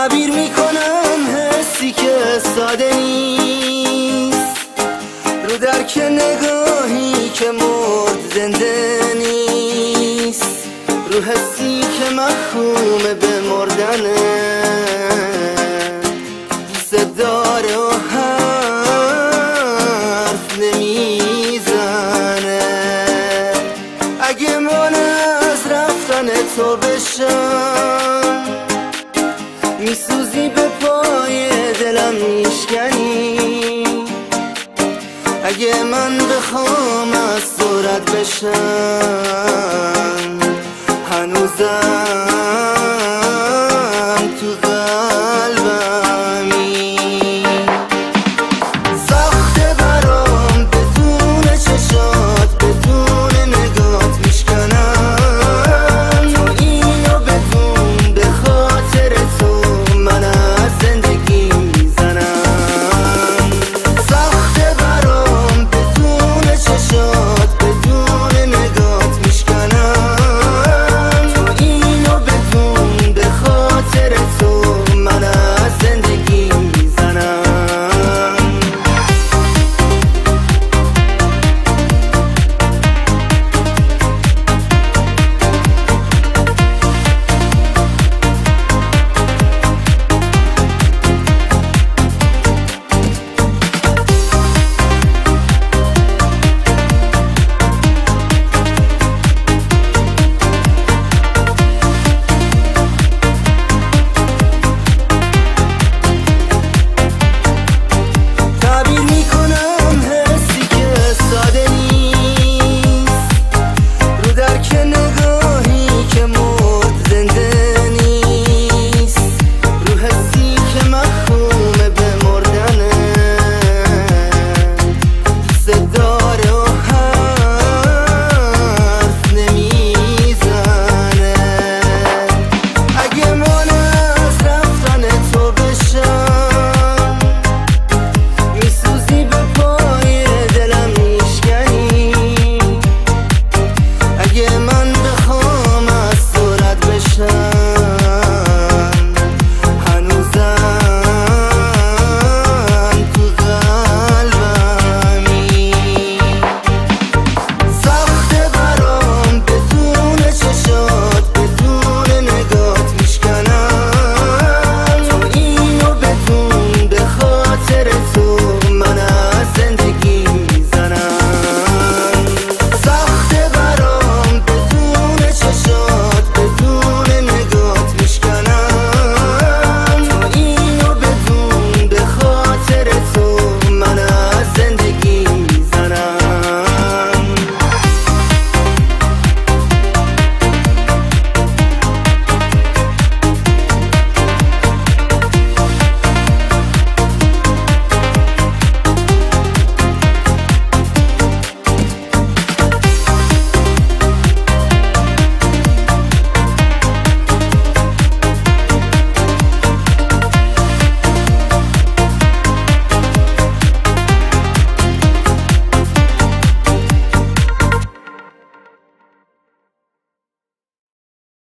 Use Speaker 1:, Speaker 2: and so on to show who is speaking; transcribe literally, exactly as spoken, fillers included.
Speaker 1: تعبیر میکنم حسی که ساده نیست، رو درک نگاهی که مرد زنده نیست، رو حسی که محکوم به مردنه، دوست داره و حرف نمیزنه. اگه من از رفتن تو بشم، میسوزی به پای دلم میشکنی. اگه من بخوام از تو رد بشم،